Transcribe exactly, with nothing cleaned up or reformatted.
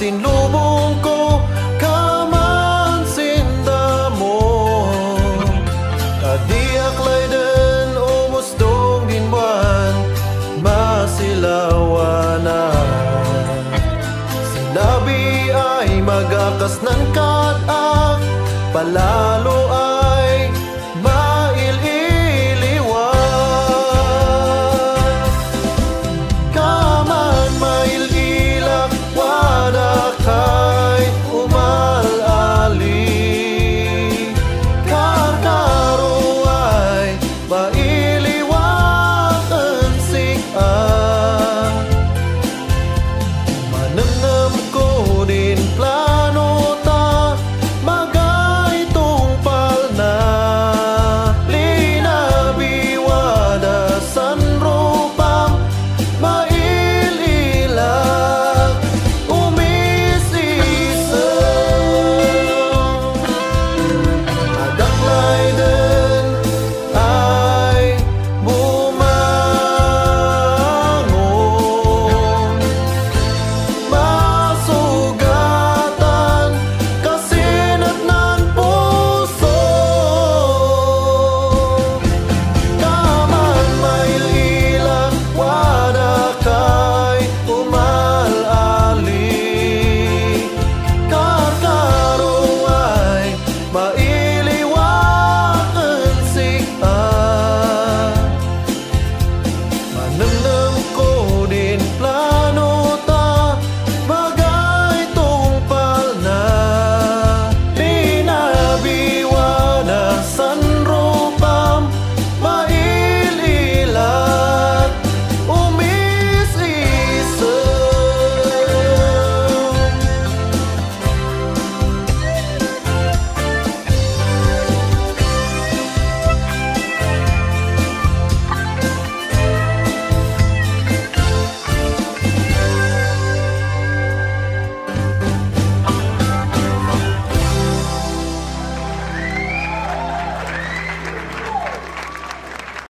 sinlubong ko kaman sindamo. Kadiak layden umustong dinwan masilawanan. Sinabi ay magakas ng kadak, palalo ay maililiwan. Kaman maililak wada kay umalali. Karkaro ay mailiwakan sikan. Manengem ko din plano ta magay tungpal na. Linabi wada sanrupam maililak umisisem. Adak layden ay bumangon, masugatan kasinat nan puso. Kaman maililak wada kay umalali. Karkaro ay mailiwakan sikan. Maneng